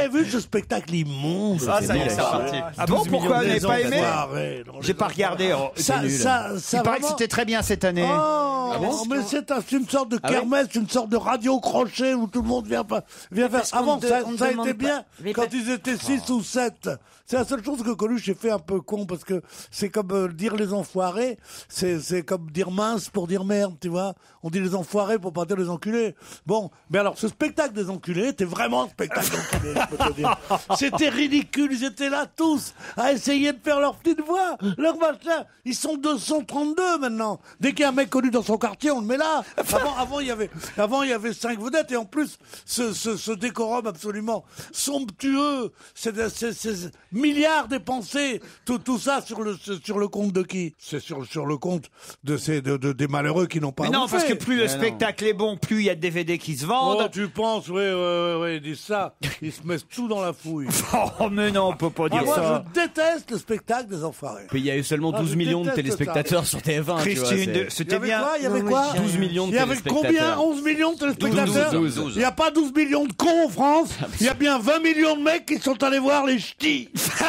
avez vu ce spectacle immonde? Ah, ça y est, c'est reparti. Ah bon, pourquoi vous n'avez pas aimé? J'ai pas regardé. Ça Il paraît que c'était très bien cette année. Mais c'est une sorte de kermesse, une sorte de radio crochet où tout le monde vient faire. Avant, ça a été bien quand ils étaient 6 ou 7. C'est la seule chose que Coluche ait fait un peu con, parce que c'est comme dire les enfoirés, c'est comme dire mince pour dire merde, tu vois. On dit les enfoirés pour pas dire les enculés. Bon, mais alors ce spectacle des enculés était vraiment un spectacle d'enculés, je peux te dire. C'était ridicule, ils étaient là tous à essayer de faire leur petite voix, leur machin. Ils sont 232 maintenant. Dès qu'il y a un mec connu dans son quartier, on le met là. Avant il y avait 5 vedettes, et en plus ce décorum absolument somptueux, c'est milliards dépensés, tout ça sur le compte de qui? C'est sur le compte des malheureux qui n'ont pas. Mais non, parce que plus le spectacle est bon, plus il y a de DVD qui se vendent. Oh, tu penses, oui, ils disent ça. Ils se mettent tout dans la fouille. Oh, mais non, on peut pas dire ça. Moi, je déteste le spectacle des enfoirés. Puis il y a eu seulement 12 millions de téléspectateurs sur TF1. Christine, c'était bien. Il y avait quoi 12 millions de téléspectateurs. Il y avait combien? 11 millions de téléspectateurs? 12. Il n'y a pas 12 millions de cons en France. Il y a bien 20 millions de mecs qui sont allés voir les ch'tis.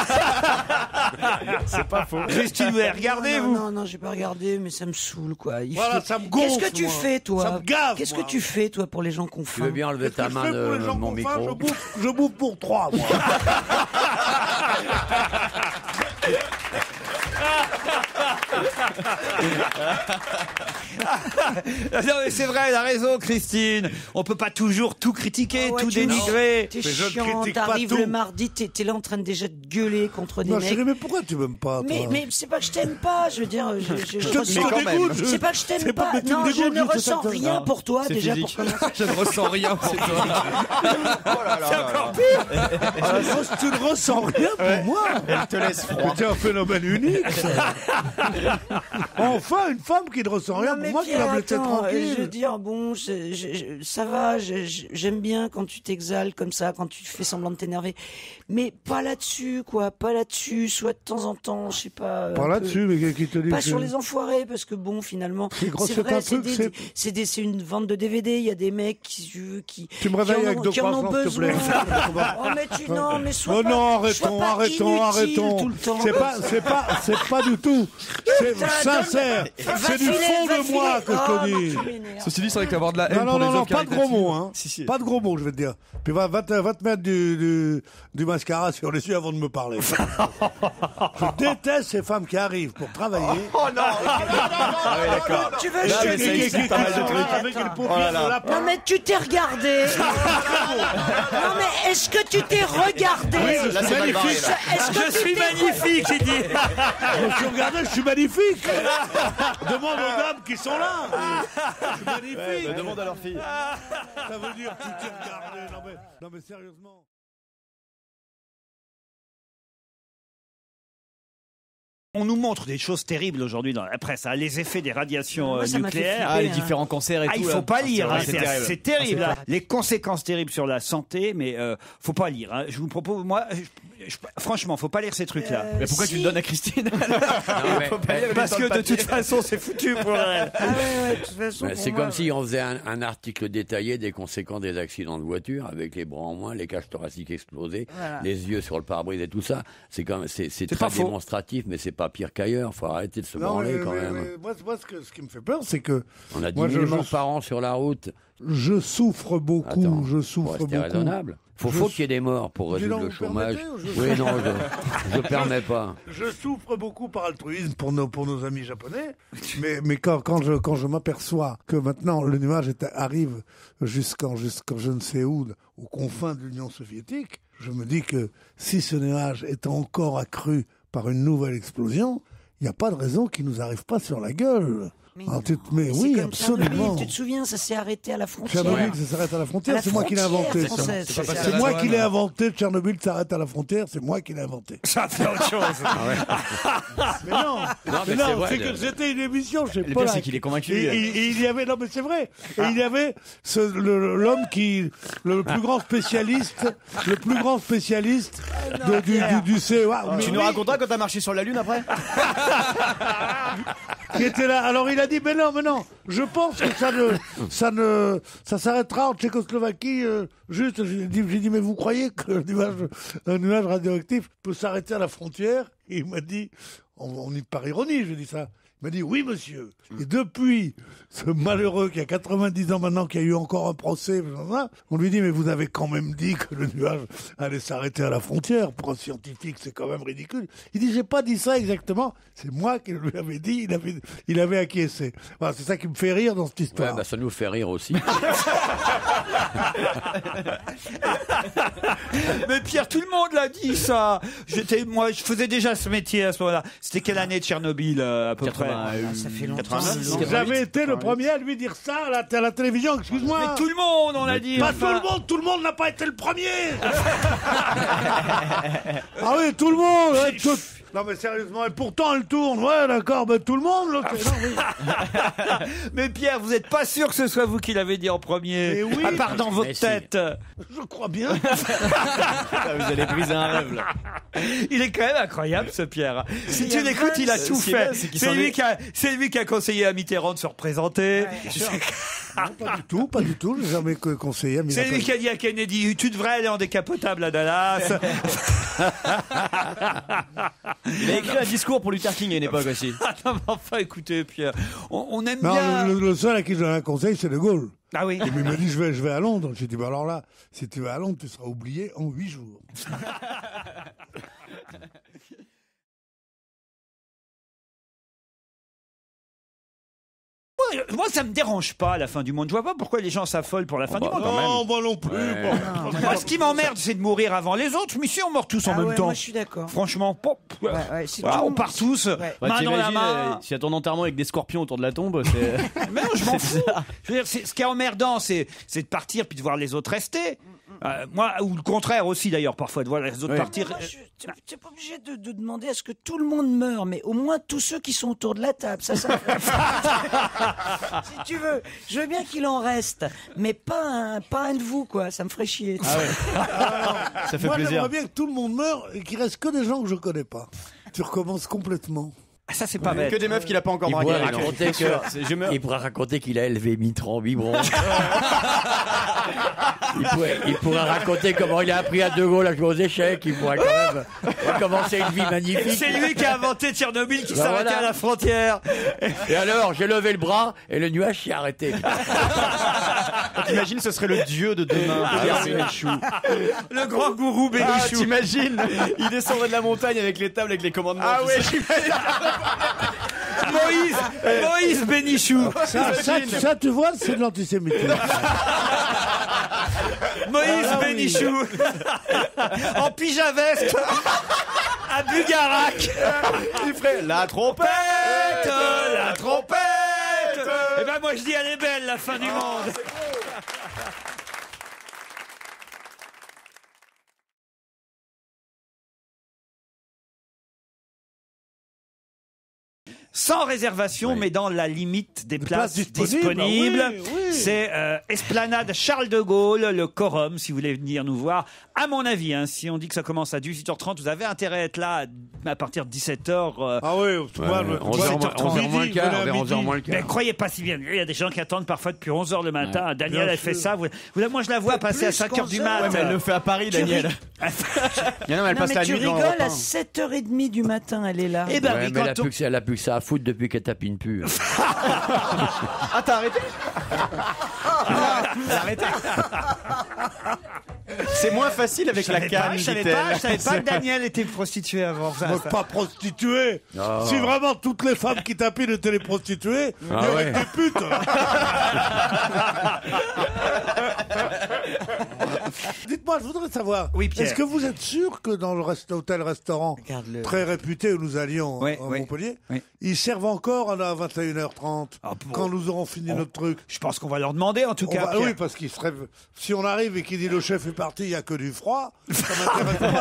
C'est pas faux. Christine, vous avez regardé, vous? Non, j'ai pas regardé, mais ça me saoule, quoi. Ça me gonfle. Qu'est-ce que tu fais, toi? Ça me gave. Qu'est-ce que tu fais, toi, pour les gens qu'on Tu veux bien enlever ta main de mon micro? Je bouffe pour 3, moi. Non, mais c'est vrai, elle a raison, Christine. On peut pas toujours tout critiquer, tout dénigrer. T'es chiant, t'arrives le mardi, t'es là en train de déjà de gueuler contre des Non, mecs. chérie, mais pourquoi tu m'aimes pas, toi? Mais c'est pas que je t'aime pas, je veux dire, C'est pas que je t'aime pas. Non, je ne ressens rien pour toi, déjà, pour commencer. Je ne ressens rien pour toi. C'est encore pire. Tu ne ressens rien pour moi. Elle te laisse froid. C'est un phénomène unique. Enfin, une femme qui ne ressent rien pour moi, qui va me laisser tranquille. Je veux dire, bon, ça va, j'aime bien quand tu t'exaltes comme ça, quand tu fais semblant de t'énerver. Mais pas là-dessus, quoi, pas là-dessus, soit de temps en temps, je sais pas. Pas là-dessus, mais qui te dit pas que... sur les enfoirés, parce que bon, finalement, c'est vrai, c'est c'est une vente de DVD, il y a des mecs qui Tu me réveilles avec 2 croissants, s'il te plaît. Oh, mais sois oh pas, non, sois arrêtons. Tout le temps. C'est pas du tout. C'est sincère. C'est du fond de moi que je te dis. Ceci dit, c'est vrai qu'avoir de la haine pour les Non, œuvres pas de gros mots, hein. Si. Pas de gros mots, je vais te dire. Puis va te mettre du mascara sur les yeux avant de me parler. Je déteste ces femmes qui arrivent pour travailler. Oh non. Ah oui, d'accord. Tu veux Non, mais tu t'es regardé. Non, mais est-ce que tu t'es regardé? Oui, je suis magnifique. Je suis magnifique, il dit. Je me suis regardé, je suis magnifique. Demande aux dames qui sont là. Je suis magnifique. Demande à leur fille. Ça veut dire que tu t'es regardé. Non mais sérieusement. On nous montre des choses terribles aujourd'hui dans la presse, hein, les effets des radiations nucléaires. Les différents cancers et tout. Il faut pas lire, c'est terrible. Hein. Les conséquences terribles sur la santé, mais faut pas lire. Hein. Je vous propose, moi, franchement, faut pas lire ces trucs-là. Mais pourquoi tu le donnes à Christine? Parce que de toute façon, c'est foutu pour elle. C'est comme si on faisait un article détaillé des conséquences des accidents de voiture, avec les bras en moins, les cages thoraciques explosées, les yeux sur le pare-brise et tout ça. C'est très démonstratif, mais c'est pas pire qu'ailleurs. Faut arrêter de se branler quand même. Moi, ce qui me fait peur, c'est que on a 10 000 morts par an sur la route. Je souffre beaucoup. C'est raisonnable. Faut qu'il y ait des morts pour réduire le chômage. Oui, non, je permets pas. Je souffre beaucoup par altruisme pour nos amis japonais, mais quand je m'aperçois que maintenant le nuage arrive jusqu'en je ne sais où, aux confins de l'Union soviétique, je me dis que si ce nuage est encore accru par une nouvelle explosion, il n'y a pas de raison qu'il nous arrive pas sur la gueule. Mais oui, absolument. Tu te souviens, ça s'est arrêté à la frontière. Tchernobyl, ça s'arrête à la frontière, c'est moi qui l'ai inventé. C'est moi qui l'ai inventé, Tchernobyl s'arrête à la frontière, c'est moi qui l'ai inventé. Ça fait autre chose. Mais non, c'est que c'était une émission, je sais pas. Le pire, c'est qu'il est convaincu. Et il y avait, non mais c'est vrai, et il y avait l'homme le plus grand spécialiste du CEA. Tu nous raconteras quand t'as marché sur la Lune après? qui était là. Alors il a dit, mais non, je pense que ça s'arrêtera en Tchécoslovaquie. Juste, j'ai dit, mais vous croyez que un nuage radioactif peut s'arrêter à la frontière? Et il m'a dit, on y par ironie, je dis ça. Il m'a dit, oui, monsieur. Et depuis ce malheureux qui a 90 ans maintenant, qui a eu encore un procès, on lui dit, mais vous avez quand même dit que le nuage allait s'arrêter à la frontière. Pour un scientifique, c'est quand même ridicule. Il dit, j'ai pas dit ça exactement. C'est moi qui lui avais dit, il avait acquiescé. Voilà, c'est ça qui me fait rire dans cette histoire. Ouais, ça nous fait rire aussi. Mais Pierre, tout le monde l'a dit, ça. Moi, je faisais déjà ce métier à ce moment-là. C'était quelle année de Tchernobyl, à peu près? Ça fait longtemps. J'avais été le premier à lui dire ça à la télévision, excuse-moi. Mais tout le monde, on l'a dit. Pas tout le monde n'a pas été le premier. Ah oui, tout le monde. Ouais, Non mais sérieusement, et pourtant elle tourne. Ouais, d'accord, mais tout le monde le fait. Non, oui. Mais Pierre, vous n'êtes pas sûr que ce soit vous qui l'avez dit en premier, mais oui. à part dans votre tête. Je crois bien. Vous allez briser un rêve là. Il est quand même incroyable, ce Pierre. Si tu l'écoutes, il a tout fait. C'est lui qui a conseillé à Mitterrand de se représenter. Non, pas du tout. J'ai jamais conseillé à Mitterrand. C'est lui qui a dit à Kennedy, tu devrais aller en décapotable à Dallas. Il a écrit un discours pour Luther King à une époque aussi. Non, mais enfin, écoutez, Pierre, on aime non, bien. Le seul à qui j'ai un conseil, c'est De Gaulle. Ah oui. Il m'a dit, je vais à Londres. J'ai dit, bah alors là, si tu vas à Londres, tu seras oublié en 8 jours. Moi, ça me dérange pas la fin du monde. Je vois pas pourquoi les gens s'affolent pour la fin du monde. Non, moi non plus. Ouais. Bon. Moi, ce qui m'emmerde, c'est de mourir avant les autres. Mais si on meurt tous en même temps. Moi, je suis d'accord. Franchement, on on part tous, main dans la main. Si à ton enterrement avec des scorpions autour de la tombe, c'est. Mais non, je m'en fous. Je veux dire, ce qui est emmerdant, c'est de partir puis de voir les autres rester. Moi, ou le contraire aussi d'ailleurs, parfois, de voir les autres partir. Tu n'es pas obligé de demander à ce que tout le monde meure, mais au moins tous ceux qui sont autour de la table. Ça. Si tu veux, je veux bien qu'il en reste, mais pas un de vous, quoi. Ça me ferait chier. Ah ouais. Ça fait moi, plaisir. j'aimerais bien que tout le monde meure et qu'il reste que des gens que je connais pas. Tu recommences complètement. Ça, c'est pas bête. Que des meufs qu'il a pas encore Il dragué. pourrait raconter qu'il a élevé Mitterrand biberon. il pourrait raconter comment il a appris à De Gaulle à jouer aux échecs. Il pourrait quand même recommencer une vie magnifique. C'est lui qui a inventé Tchernobyl qui s'arrêtait à la frontière. Et alors, j'ai levé le bras et le nuage s'est arrêté. T'imagines, ce serait le dieu de demain, Pierre Bénichou. Le grand gourou Bénichou. T'imagines, il descendrait de la montagne avec les tables, avec les commandements. Ah ouais, j'imagine. Moïse Bénichou. Ça, tu vois, c'est de l'antisémitisme. Moïse Bénichou. En pyjama-veste. À Bugarac. Il ferait la trompette. La trompette. Eh ben moi je dis elle est belle la fin du monde. Sans réservation, mais dans la limite des places disponibles. Oui. C'est Esplanade Charles de Gaulle, le Quorum, si vous voulez venir nous voir. À mon avis, si on dit que ça commence à 18h30, vous avez intérêt à être là à partir de 17h. Ah oui, 11h moins le quart. Mais croyez pas si bien. Il y a des gens qui attendent parfois depuis 11h le matin. Ouais. Daniel, elle fait ça. Moi, je la vois passer à 5h du mat. Ouais, mais elle le fait à Paris, Daniel. Elle passe la nuit dans le repas. Tu rigoles, à 7h30 du matin, elle est là. Eh ben, mais elle a plus que ça à foutre depuis qu'elle tapine plus. Ah, t'as arrêté? Elle a arrêté. C'est moins facile avec la canne, je savais pas que Daniel était prostituée avant. Pas prostituée. Oh. Si vraiment toutes les femmes qui tapinent étaient les prostituées, il y aurait des putes. Dites-moi, je voudrais savoir, est-ce que vous êtes sûr que dans le hôtel-restaurant très réputé où nous allions à Montpellier, ils servent encore à 21h30 quand nous aurons fini notre truc? Je pense qu'on va leur demander en tout cas. Oui, parce qu'il serait... si on arrive et qu'il dit le chef est parti, il n'y a que du froid, ça m'intéresse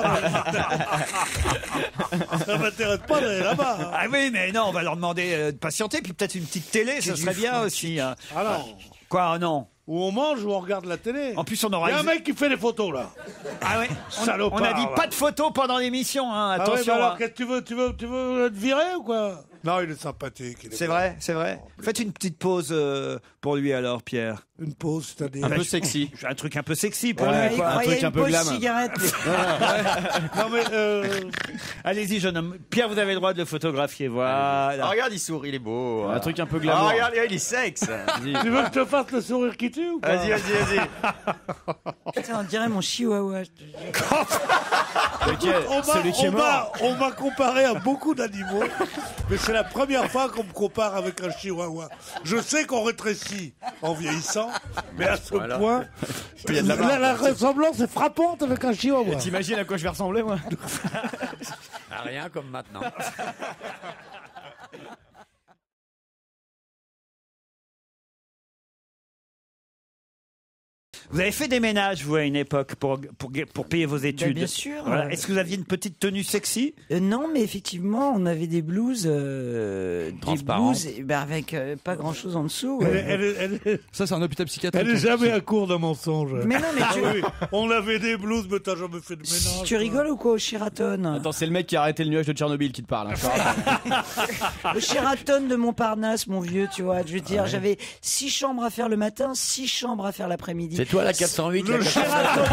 pas. Ça m'intéresse pas d'aller là-bas. Ah oui, mais non, on va leur demander de patienter, puis peut-être une petite télé, ça serait bien aussi. Alors, quoi, non? Ou on mange ou on regarde la télé. En plus, on aura. Il y a un mec qui fait des photos là. Ah oui. On a dit pas de photos pendant l'émission. Attention. Alors, qu'est-ce que tu veux te virer ou quoi? Non, il est sympathique. C'est vrai, c'est vrai. Faites une petite pause pour lui alors, Pierre. Une pause, c'est-à-dire Un peu sexy. Un truc un peu sexy pour Ouais, lui. quoi. Quoi. Un truc un peu glam. Cigarette. Non, mais Allez-y, jeune homme. Pierre, vous avez le droit de le photographier. Voilà. Ah, regarde, il sourit, il est beau. Un truc un peu glamour. Ah, regarde, il est sexe. tu veux que je te fasse le sourire qui tue ou pas? Vas-y. Putain, on dirait mon chihuahua. Celui qui est mort. On m'a comparé à beaucoup d'animaux, mais c'est la première fois qu'on me compare avec un chihuahua. Je sais qu'on rétrécit en vieillissant, mais à ce point, Il y a de la barbe. la ressemblance est frappante avec un chihuahua. T'imagines à quoi je vais ressembler, moi? À rien comme maintenant. Vous avez fait des ménages, vous, à une époque, pour payer vos études. bien sûr. Voilà. Est-ce que vous aviez une petite tenue sexy? Non, mais effectivement, on avait des blouses, Transparentes. avec pas grand-chose en dessous. Ça, c'est un hôpital psychiatrique. Elle est jamais à court d'un mensonge. Mais non, mais tu, Oui, on avait des blouses, mais t'as jamais fait de ménage. tu rigoles ou quoi au Sheraton? Attends, c'est le mec qui a arrêté le nuage de Tchernobyl qui te parle. Le Sheraton de Montparnasse, mon vieux, tu vois. Je veux dire, j'avais 6 chambres à faire le matin, 6 chambres à faire l'après-midi. C'est toi la 408, Le Sheraton,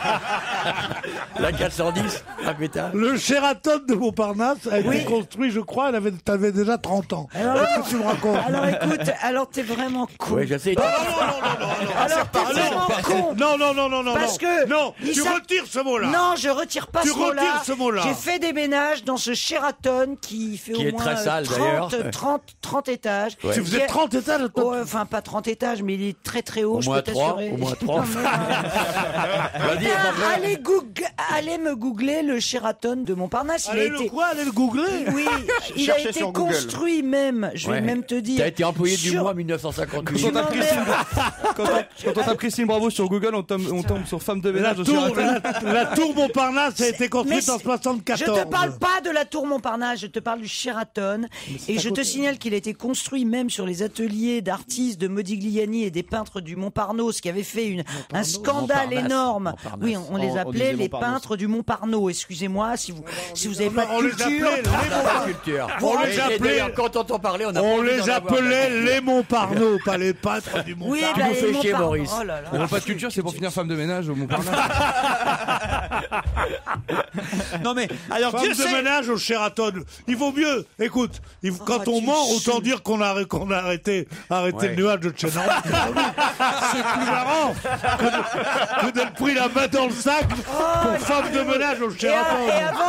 la 410, ah putain. le Sheraton de Montparnasse a été construit, je crois, t'avais déjà 30 ans. Qu'est-ce que tu me racontes? Alors écoute, alors t'es vraiment con. Oui, je sais. Alors t'es vraiment con. Non, Parce que non, il tu s'a- retires ce mot-là. Non, je retire pas Tu ce mot-là. retires ce mot-là. J'ai fait des ménages dans ce Sheraton qui fait Qui au est moins très sale, d'ailleurs. 30 étages. Ouais. Tu faisais 30 étages, toi. Oh, enfin, pas 30 étages, mais il est très très haut, Au je moins peux 3, t'assurer. au moins 3. Non, mais non. Allez me googler le Sheraton de Montparnasse. Allez le quoi? Allez le googler. Oui, il a Cherchez été sur Google. construit même, je vais Ouais. même te dire. T'as été employé du sur- mois 1958. Tu m'emmerdes. Quand on tape Christine Bravo sur Google, on tombe sur femme de La ménage au tour, Sheraton. la tour Montparnasse a été construite Mais en 74. Je te parle pas de la tour Montparnasse, je te parle du Sheraton. Et je te signale qu'il a été construit même sur les ateliers d'artistes de Modigliani et des peintres du Montparnasse qui avaient fait un scandale Montparnasse. énorme. Montparnasse. Oui, on les On appelait disait les Montparnasse. peintres du Montparnasse. Excusez-moi si vous avez pas On de les culture. appelait les Montparnasse. Culture. On les Et appelait- d'ailleurs, quand on entend parler, on a On pas envie les d'en avoir. appelait les Montparnasse, pas les peintres du Oui, Montparnasse. bah, nous les fais chier, Montparnasse. Maurice. Oh là là. On n'a pas de culture, c'est pour finir femme de ménage au Montparnasse. Non mais, alors Femme Dieu de sait... ménage au Sheraton. Il vaut mieux. Écoute, quand on tu ment, chies. autant dire qu'on a arrêté Ouais. le nuage de Tchernobyl. C'est plus marrant que d'être pris la main dans le sac pour femme de ménage au Et Sheraton.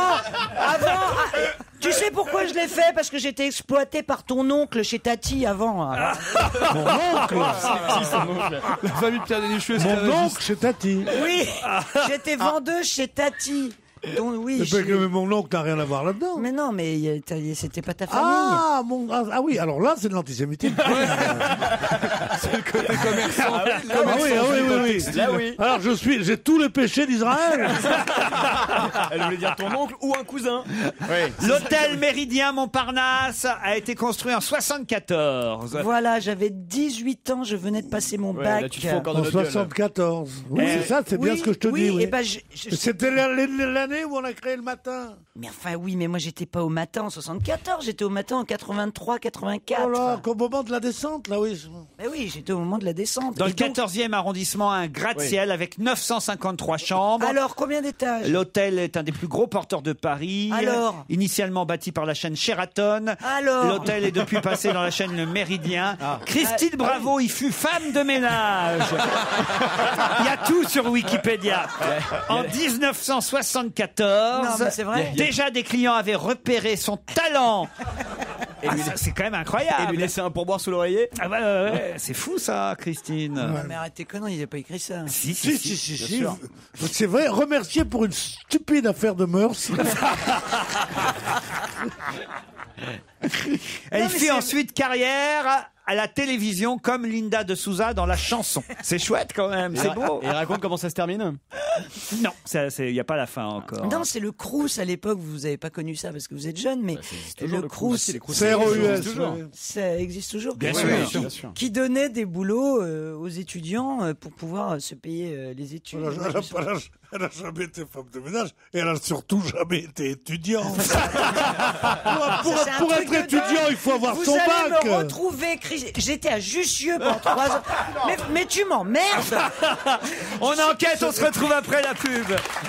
tu sais pourquoi je l'ai fait? Parce que j'étais exploité par ton oncle chez Tati avant. Alors, Mon oncle, La famille de Pierre Dénicheux, mon oncle, c'est Tati. oui, j'étais vendeuse chez Tati. Donc oui. Mais mon oncle n'a rien à voir là-dedans. Mais non, mais c'était pas ta famille. Ah oui, alors là, c'est de l'antisémitisme. c'est le côté commerçant. oui. Là, oui. Alors j'ai tous les péchés d'Israël. Elle voulait dire ton oncle ou un cousin. L'hôtel Méridien Montparnasse a été construit en 74. Voilà, j'avais 18 ans, je venais de passer mon Ouais, bac. là, tu te fous encore de En notre gueule. 74. Oui, c'est ça, c'est bien Oui, ce que je te oui, dis. Oui. et ben, C'était l'année où on a créé le matin. mais enfin oui, mais moi j'étais pas au matin en 74, j'étais au matin en 83, 84. Oh là, au moment de la descente, là, oui. Mais oui, j'étais au moment de la descente. Dans Et le donc, 14e arrondissement, un gratte-ciel avec 953 chambres. alors, combien d'étages? L'hôtel est un des plus gros porteurs de Paris. Alors Initialement bâti par la chaîne Sheraton. Alors L'hôtel est depuis passé dans la chaîne Le Méridien. Christine Bravo y fut femme de ménage. Il y a tout sur Wikipédia. En 1974, Non, mais c'est vrai. déjà des clients avaient repéré son talent. Ah, ça, c'est quand même Et incroyable. lui laisser un pourboire sous l'oreiller. Ah bah, ouais, c'est fou ça, Christine. Ah, mais arrête tes conneries, il n'a pas écrit ça. Si, Si. C'est vrai, remercier pour une stupide affaire de mœurs. Elle fit ensuite carrière à la télévision comme Linda de Souza dans la chanson. C'est chouette quand même, c'est beau. Et raconte comment ça se termine. Non, il n'y a pas la fin encore. Non, c'est le Crous à l'époque. Vous n'avez pas connu ça parce que vous êtes jeune, mais le Crous, C'est ROUS. ça existe toujours. Bien sûr. Qui donnait des boulots aux étudiants pour pouvoir se payer les études. Elle n'a jamais été femme de ménage et elle n'a surtout jamais été étudiante. Pour être étudiant, il faut avoir son bac. Vous allez me retrouver, j'étais à Jussieu pendant 3 ans. Mais tu m'emmerdes. On enquête, on se retrouve après la pub.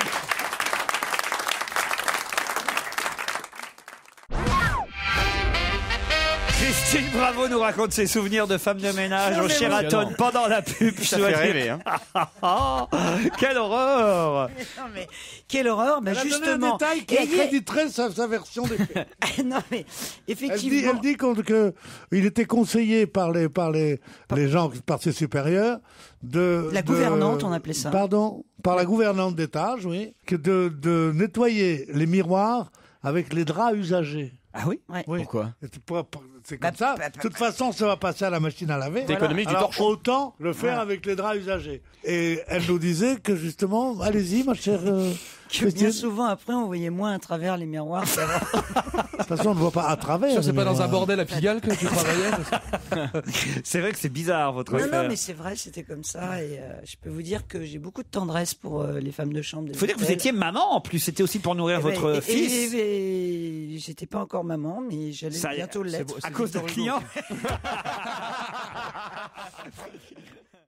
Christine Bravo nous raconte ses souvenirs de femme de ménage au Sheraton pendant la pub. Ça fait rêver, hein. Quelle horreur! Non, mais quelle horreur! Elle Justement, a donné un détail qui accréditerait sa version des faits. Non, mais effectivement. Elle dit qu'il était conseillé par les gens, par ses supérieurs, la gouvernante, on appelait ça. Pardon, par la gouvernante d'étage, oui, de nettoyer les miroirs avec les draps usagés. Ah oui? Oui. Pourquoi? C'est comme ça. De toute façon, ça va passer à la machine à laver. T'économises du torchon. Autant le faire avec les draps usagés. Et elle nous disait que justement, allez-y, ma chère Que bien souvent après, on voyait moins à travers les miroirs. De toute façon, on ne voit pas à travers. C'est pas dans un bordel à Pigalle que tu travaillais? C'est vrai que c'est bizarre, votre Non, affaire. non, mais c'est vrai, c'était comme ça. Et je peux vous dire que j'ai beaucoup de tendresse pour les femmes de chambre. Il faut dire que vous étiez maman en plus. C'était aussi pour nourrir votre fils. Et j'étais pas encore maman, mais j'allais bientôt l'être. À cause d'un client.